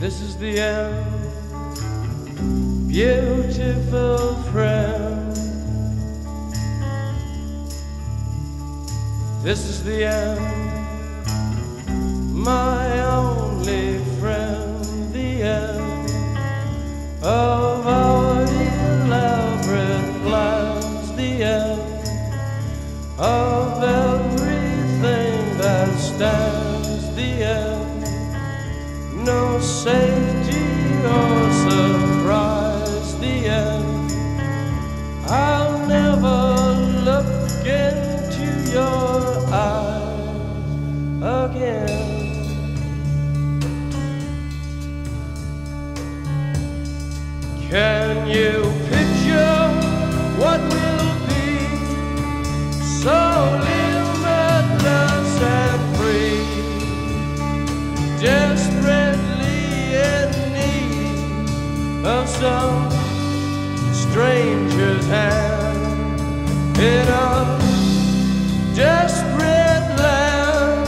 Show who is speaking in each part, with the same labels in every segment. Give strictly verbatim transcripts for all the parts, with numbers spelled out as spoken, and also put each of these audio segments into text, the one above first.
Speaker 1: This is the end, beautiful friend. This is the end, my only friend. The end of our elaborate plans. The end of everything that stands. The end, no safety or surprise. The end, I'll never look into your eyes again. Can you picture what will be so limitless and free? Desperately in need of some stranger's hand in a desperate land.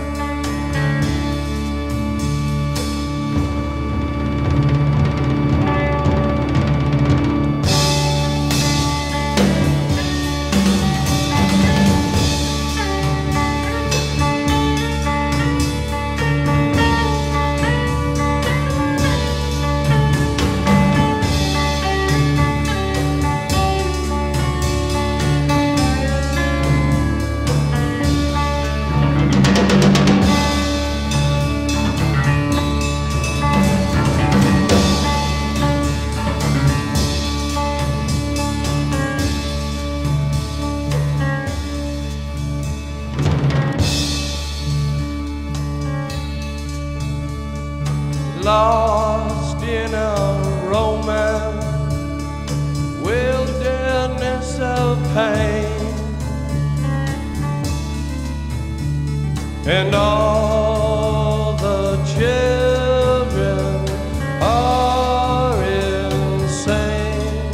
Speaker 1: Lost in a romance, wilderness of pain, and all the children are insane.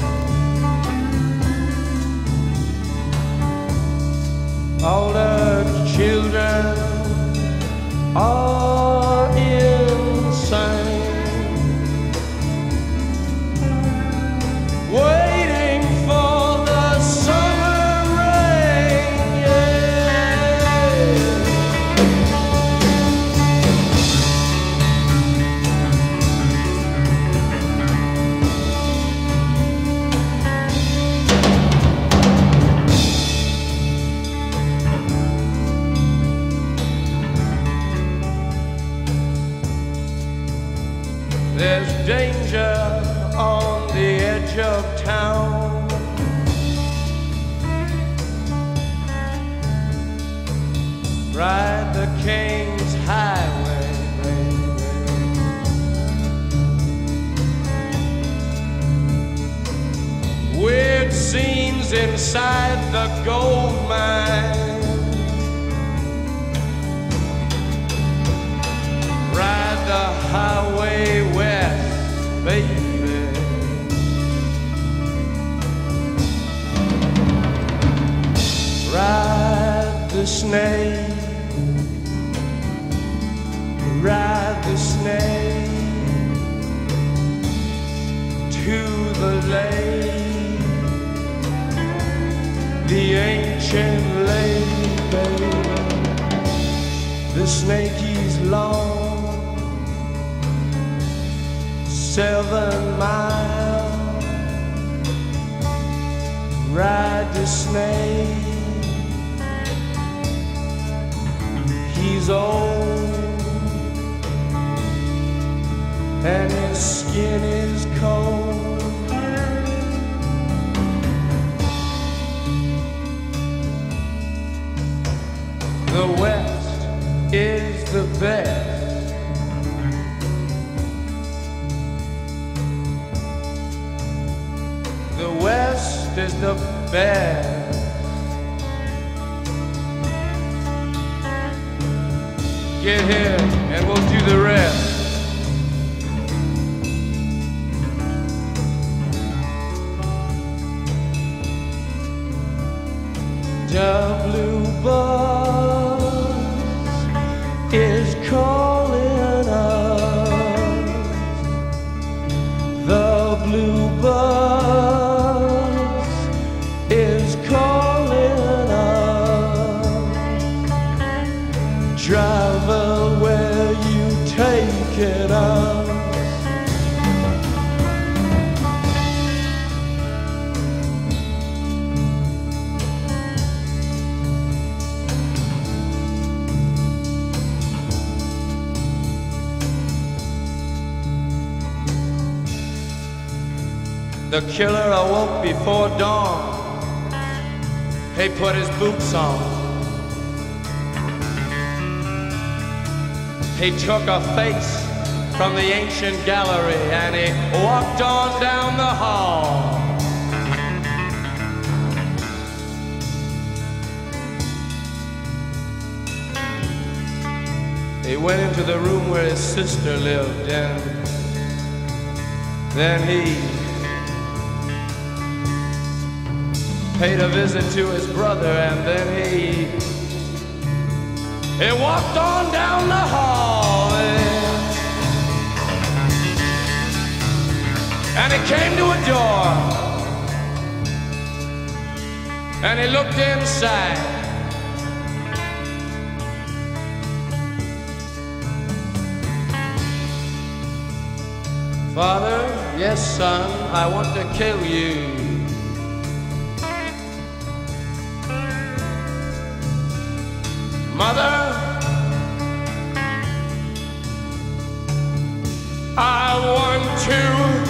Speaker 1: All the children are insane. Waiting for the summer rain, yeah. There's danger on the edge of town. Ride the King's Highway, baby. Weird scenes inside the gold mine. Ride the highway west, baby. Ride the snake, ride the snake to the lake, the ancient lake, baby. The snake is long, seven miles. Ride the snake. He's old and his skin is cold. The West is the best. The West is the best. Get here and we'll do the rest. The blue bus is calling us. is calling us. Driver, where you taking us? The killer awoke before dawn. He put his boots on. He took a face from the ancient gallery and he walked on down the hall. He went into the room where his sister lived, and then he paid a visit to his brother, and then he he walked on down the hall, and, and he came to a door, and he looked inside. Father, yes, son, I want to kill you. Mother, I want to.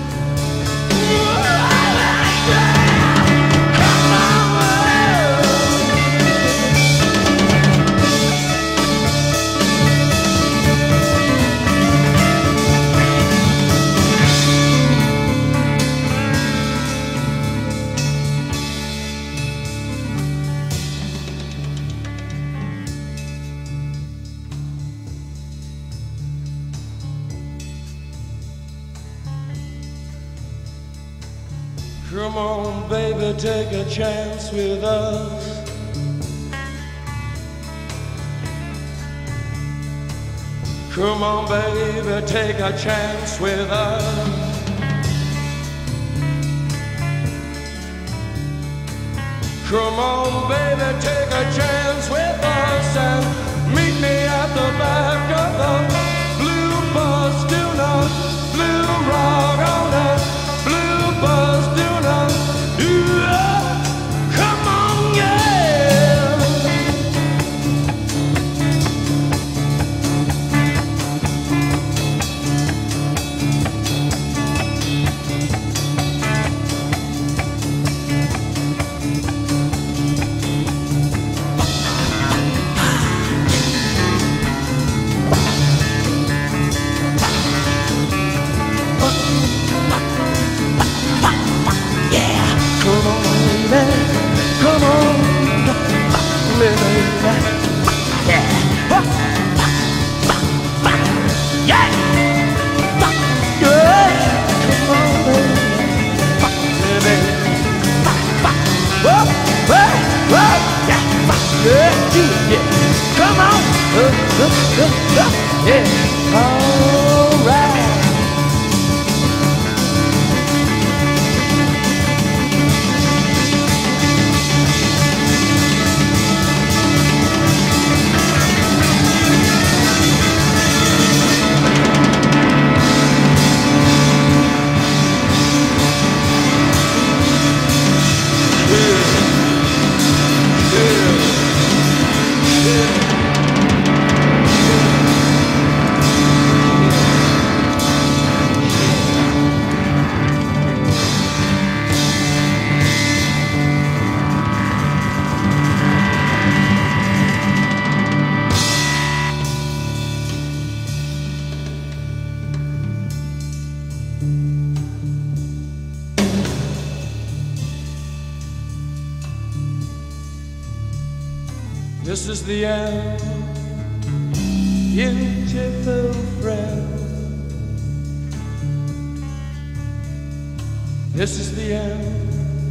Speaker 1: Come on, baby, take a chance with us. Come on, baby, take a chance with us. Come on, baby, take a chance with us and meet me at the back of the blue bus. Do not blue rock on that blue bus. Do not, yeah, come on, yeah. Come on, uh, uh, uh, uh, yeah, all right. This is the end, beautiful friend. This is the end,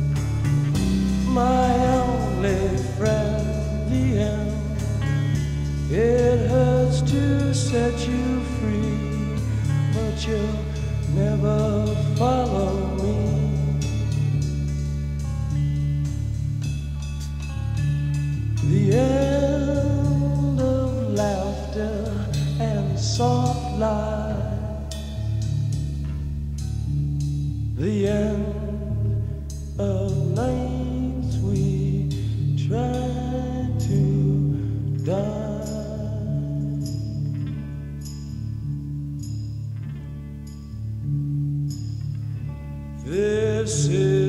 Speaker 1: my only friend. The end. It hurts to set you free, but you'll never follow me. the end of nights we try to die. This is